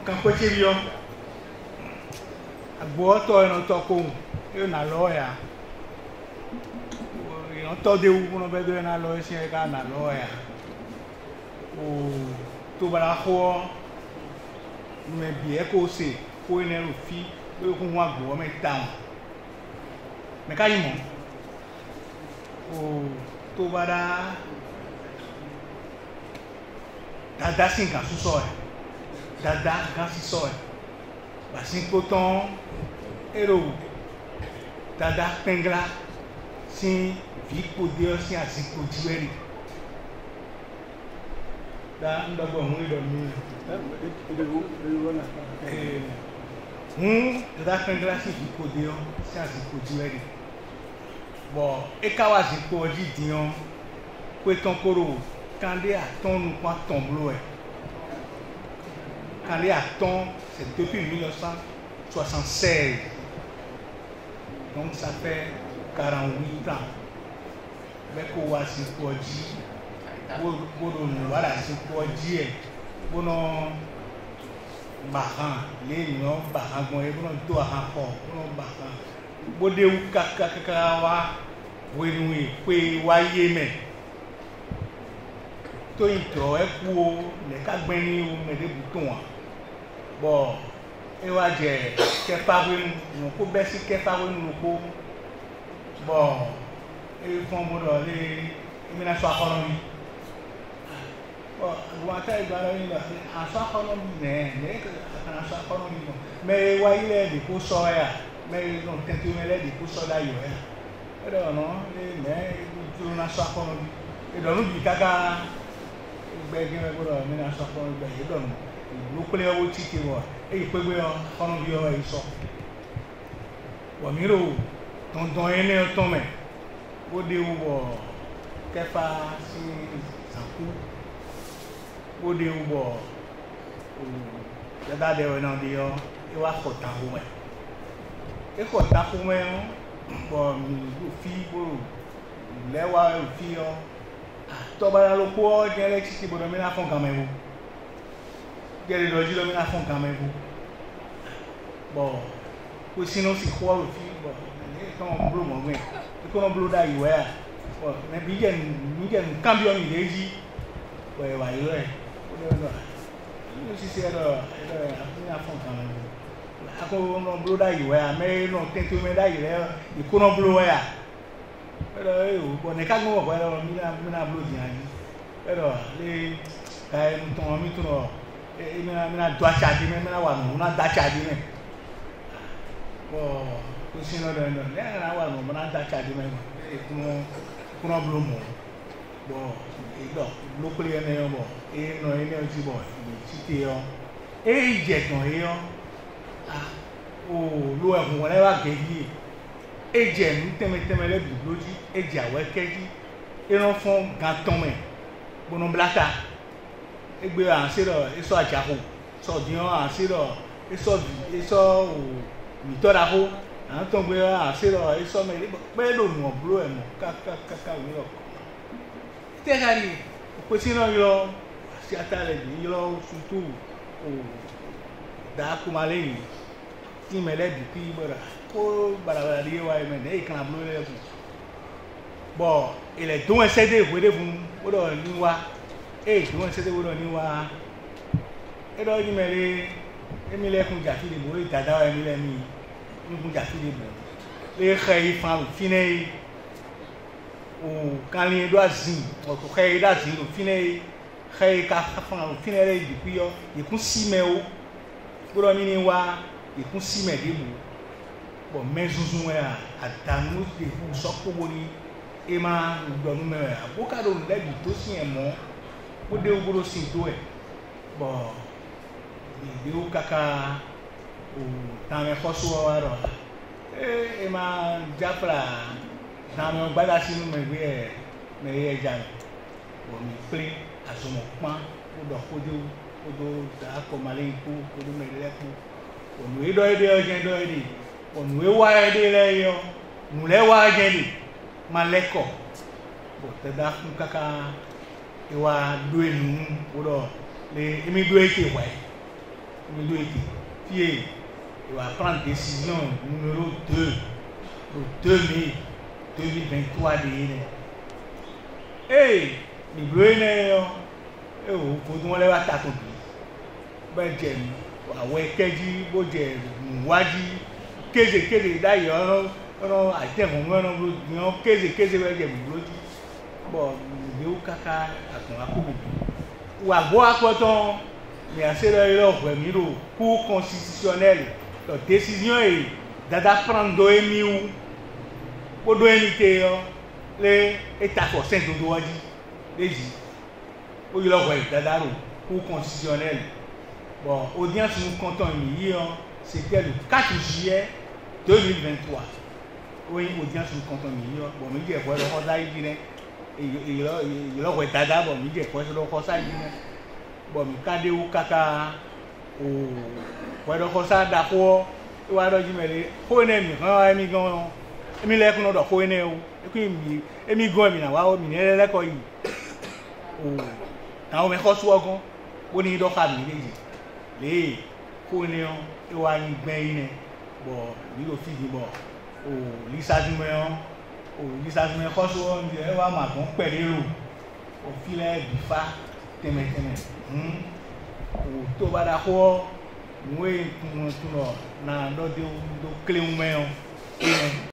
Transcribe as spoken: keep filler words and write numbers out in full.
Campoche bio. A boa to no to com. Eu na loja. Eu to de u no bedo na loja se ga na loja. O tu bara ho me bi e ko se ko ne ro fi o ko wa gbo me ta. Me ka yi mo. O tu bara dada sin kan su so e. Dada kan si so e. Basin coton ero dada pengla sin vico dio sin asiko jueri da ndogo mu do mi eh hum dada pengla sin vico dio sin asiko jueri bo e kawa ziko di dion ko ton koro kande aton nu kwa tomblo e kande aton. C'est depuis mille neuf cent soixante-seize. Donc ça fait quarante-huit ans. Avec quoi c'est pour dire, pour nous voilà c'est pour dire, pour nous bahan, les noms bahan, pour nous doit encore, pour nous bahan. Pour des ou kaka kaka wa, oui oui, oui waye mais. Toi il trouve pour les quatre bénis ou mais des boutons. Bon, et ouais, j'ai qu'est pas venu, nous coupe baisser qu'est pas venu nous coupe. Bon, et font bon les, ils m'en sont économie. Bon, vous entendez dans la ligne, en soit économie, mais mais en soit économie non. Mais ouais, il est des cours soya, mais non, tant que il est des cours soya d'ailleurs. Et donc non, mais tout en soit économie. Et donc nous dit caca, ben que mais bon, mais en soit économie, ben et donc nous collons au titre moi et il peut bien prendre bien là ils sont bon miro ton don est né tomber au dé ou bon qu'est pas si ça coûte au dé ou bon il y a des gens qui disent il va faut tant pour moi et faut tant pour moi bon fille bon les wa fille to ba lo ko je le ti bo do mi na fon kan mewu gere do ji do mi na fon kan mewu bon ko sino si ko lo fi bon e ton blo mo gbe e ko no blo da iwe a bon me bi je mi je cambio mi deji we wa iro e o do do ni si se do do mi na fon kan mewu ako no blo da iwe a me no tento me da ire e ko no blo ya pero eu bon e ka go bo era mi na mi na blo di ani pero le ka e ton mi to no e mi na mi na do acha di me mi na wa no na da acha di me bon ko sino do no le na wa no na da acha di me e ko ko no blo mo bon e do lo ko le ne yo bo e no e ne o ti bo ti te yo e je ton e yo ah o lo e fun won le wa geji eje nu teme teme le bibloji eje awekeji eran fun ganton me bono blaka egbe an se ro eso ajaho so dion an se ro eso eso o mi to da ho an ton gbe an se ro eso me pe lo nu oblo e mo ka ka ka ka wi ro te gari ko si no yo si atale di yo surtout o da kumale ti mele di pi bora ko barabara di wa me de kan blo le fun bon il est don cédé vous de fun o do ni wa e don cédé o do ni wa e do ni mere e mi le kun ja fi de bo e dada wa mi le mi ni kun ja fi de bo le khay fa fine o kan li do azin o ko khay da zin o fine khay ka fa fine le di ku yo e kun si me o o do ni wa e kun si me de bo bon mais zuzun ya atanu de fu soko woni e ma do nu me aboka do le bi to si e mo o de ogoro si to e bon de o kaka o ta me foso wa ro e e ma jafra na me gbada si nu me gbe e me ye ja bon mi ple asomo pan o do ko de o do da ko male ku ko do me le ku o nu e do e de o je do e de onu e wa ede le yo nu le wa jeli maleko bo te da kun kaka e wa do enu o do le emi do e ke wa il doit être fier. Il va prendre décision numéro deux pour deux mille vingt-trois. Hey, il veut une eh oh, pour nous aller à ta copie. Ben j'aime, ouais, keji, bon j'aime, wadi, keze keze d'ailleurs, on a été mon nom, on keze keze ouais j'aime blodi. Bon, nous kaka à ton akoubi. Ou à boire coton, mais à ce là-là, ouais, miro, cour constitutionnel, la décision est d'apprendre d'oemi ou pour d'oemi les États forcés de droit dit, pour y avoir d'adaro, cour constitutionnel. Bon, audience nous comptons hier, c'était le quatre juillet deux mille vingt-trois. Oui, audience nous comptons hier. Bon, mais il y a quoi le conseil dit, et il y a quoi d'adar, bon, il y a quoi le conseil dit. Bon, mais quand il y a caca, ou quoi le conseil d'accord, il y a le mais quoi n'est mi, hein, mi gon, mi lève nous d'or quoi n'est ou, et puis mi, et mi gon mi na wa o mi ne le quoi y, ou, na o me quoi soit gon, on y doit faire mi les connaissons et on a une bonne bon il aussi dit bon au lissagement au lissagement quand on dit on va ma bon perdre l'eau au filet du fa teme teme hum au to ba d'accord moi tout tout na do de clé ou mais